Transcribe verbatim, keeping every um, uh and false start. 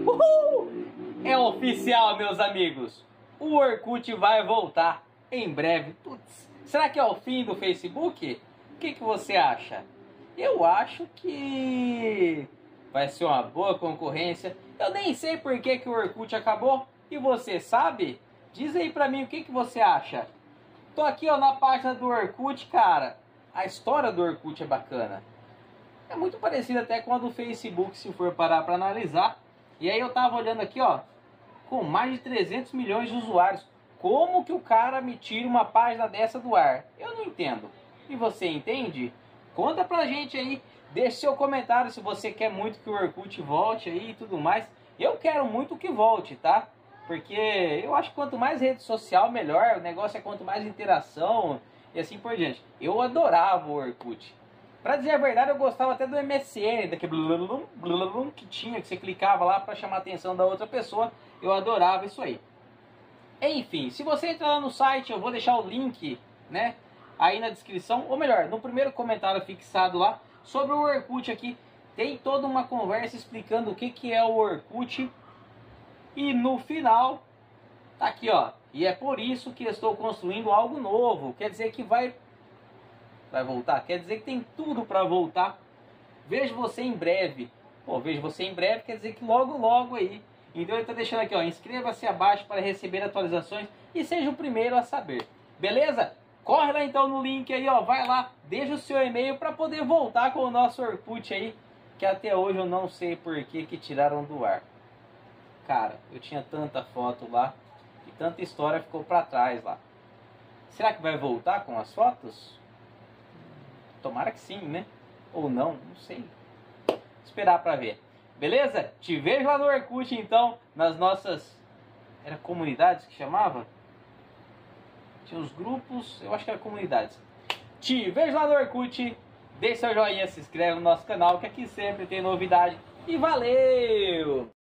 Uhul! É oficial, meus amigos. O Orkut vai voltar em breve. Putz, será que é o fim do Facebook? O que, que você acha? Eu acho que vai ser uma boa concorrência. Eu nem sei por que, que o Orkut acabou. E você sabe? Diz aí pra mim o que, que você acha. Tô aqui ó, na página do Orkut, cara. A história do Orkut é bacana. É muito parecida até com a do Facebook, se for parar pra analisar. E aí eu tava olhando aqui, ó, com mais de trezentos milhões de usuários. Como que o cara me tira uma página dessa do ar? Eu não entendo. E você entende? Conta pra gente aí. Deixe seu comentário se você quer muito que o Orkut volte aí e tudo mais. Eu quero muito que volte, tá? Porque eu acho que quanto mais rede social, melhor. O negócio é quanto mais interação e assim por diante. Eu adorava o Orkut. Pra dizer a verdade, eu gostava até do M S N, daquele blululum, blululum que tinha, que você clicava lá pra chamar a atenção da outra pessoa. Eu adorava isso aí. Enfim, se você entrar lá no site, eu vou deixar o link, né, aí na descrição. Ou melhor, no primeiro comentário fixado lá, sobre o Orkut aqui. Tem toda uma conversa explicando o que, que é o Orkut. E no final, tá aqui ó. E é por isso que estou construindo algo novo. Quer dizer que vai... Vai voltar? Quer dizer que tem tudo para voltar. Vejo você em breve. Pô, vejo você em breve quer dizer que logo, logo aí. Então ele tá deixando aqui, ó. Inscreva-se abaixo para receber atualizações e seja o primeiro a saber. Beleza? Corre lá então no link aí, ó. Vai lá, deixa o seu e-mail para poder voltar com o nosso Orkut aí. Que até hoje eu não sei por que que tiraram do ar. Cara, eu tinha tanta foto lá e tanta história ficou para trás lá. Será que vai voltar com as fotos? Tomara que sim, né? Ou não, não sei. Esperar pra ver. Beleza? Te vejo lá no Orkut, então, nas nossas... Era comunidades que chamava? Tinha os grupos, eu acho que era comunidades. Te vejo lá no Orkut. Deixe seu joinha, se inscreve no nosso canal, que aqui sempre tem novidade. E valeu!